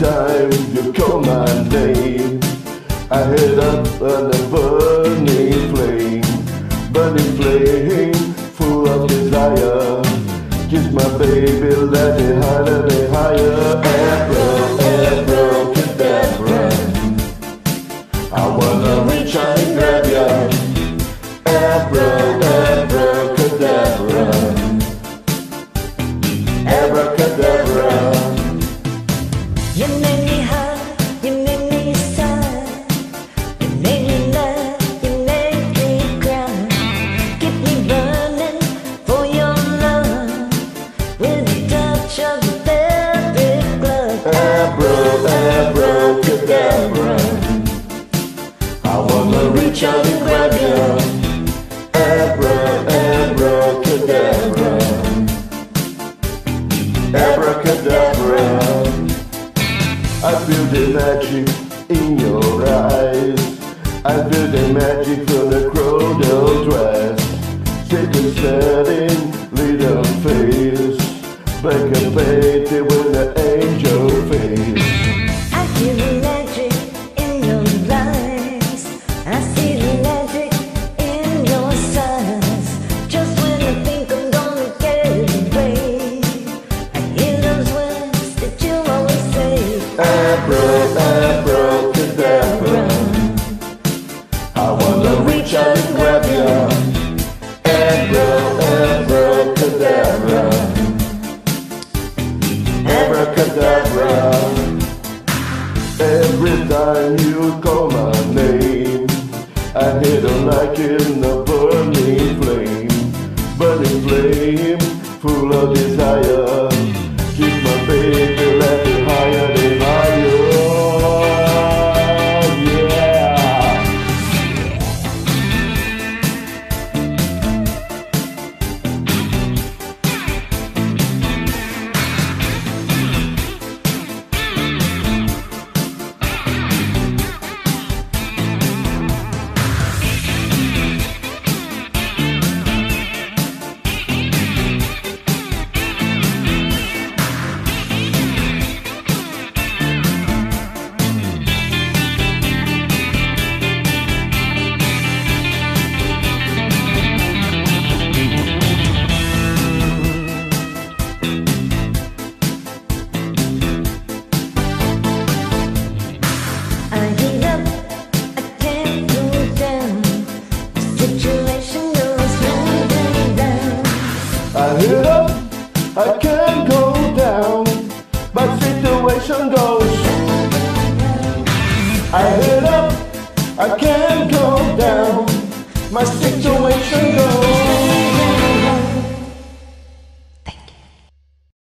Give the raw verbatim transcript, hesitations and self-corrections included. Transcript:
time you call my name, I head up on a burning flame, burning flame, full of desire. Kiss my baby, let it higher, let it higher. Abra, abracadabra, I wanna reach out and grab ya. Abra, abracadabra, abracadabra. You make me hot, you make me sad, you make me laugh, you make me cry. Keep me burning for your love with a touch of your velvet glove. Abra, abracadabra, I wanna reach out and grab ya. Abra, abracadabra, abracadabra. I feel the magic in your eyes, I feel the magic from the crowded dress. Take a setting, little face, black and painted with an angel face. I feel the magic in your eyes, I see the magic in your sighs. Just when I think I'm gonna get away, I hear those words that you always say. Abra, abracadabra, I wanna reach out and grab ya. Abra, abracadabra, abracadabra. Every time you call my name, I hit on like in a burning flame, burning flame, full of desire. Keep my baby, let it higher and higher. I hit up, I can't go down, my situation goes. I hit up, I can't go down, my situation